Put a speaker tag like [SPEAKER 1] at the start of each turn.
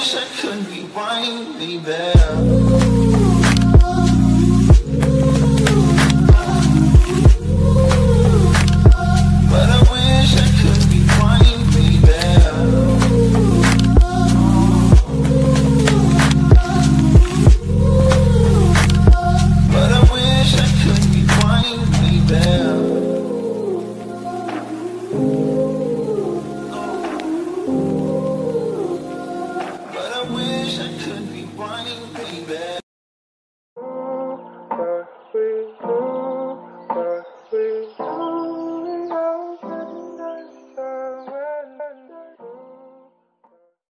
[SPEAKER 1] wish I could rewind me there. But I wish I could rewind me there. But I wish I could rewind me there. But I wish I could rewind me there.